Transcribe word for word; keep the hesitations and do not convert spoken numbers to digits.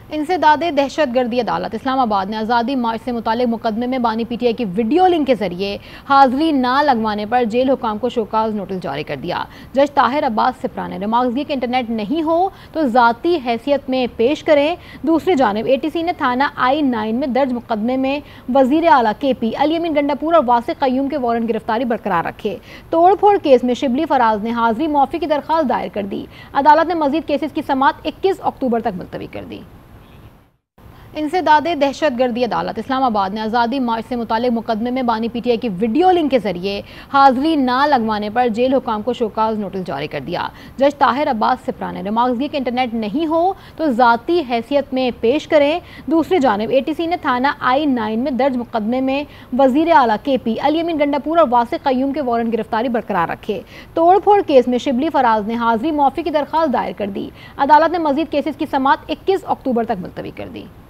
انسداد دہشت گردی عدالت اسلام آباد نے آزادی مارچ سے متعلق مقدمے میں بانی پی ٹی آئی کی ویڈیو لنک کے ذریعے حاضری نہ لگوانے پر جیل حکام کو شوکاز نوٹس جاری کر دیا۔ جج طاہر عباس سپرا نے ریمارکس دیے کہ انٹرنیٹ نہیں ہو تو ذاتی حیثیت میں پیش کریں۔ دوسری جانب اے ٹی سی نے تھانہ آئی نائن میں درج مقدمے میں وزیر اعلیٰ کے پی علی امین گنڈاپور اور واسق قیوم کے وارنٹ گرفتاری برقرار رکھے۔ توڑ پھوڑ کیس میں شبلی فراز نے حاضری معافی کی درخواست دائر کر دی۔ عدالت نے مزید کیسز کی سماعت اکیس اکتوبر تک ملتوی کر دی۔ انسداد دہشت گردی عدالت اسلام آباد نے آزادی مارچ سے متعلق مقدمے میں بانی پی ٹی آئی کی ویڈیو لنک کے ذریعے حاضری نہ لگوانے پر جیل حکام کو شوکاز نوٹس جاری کر دیا۔ جج طاہر عباس سپرا نے ریمارکس دیے کہ انٹرنیٹ نہیں ہو تو ذاتی حیثیت میں پیش کریں۔ دوسری جانب اے ٹی سی نے تھانہ آئی نائن میں درج مقدمے میں وزیر اعلیٰ کے پی علی امین گنڈاپور اور واسق قیوم کے وارنٹ گرفتاری برقرار رکھے۔ توڑ پھوڑ کیس میں شبلی فراز نے حاضری معافی کی درخواست دائر کر دی۔ عدالت نے مزید کیسز کی سماعت اکیس اکتوبر تک ملتوی کر دی۔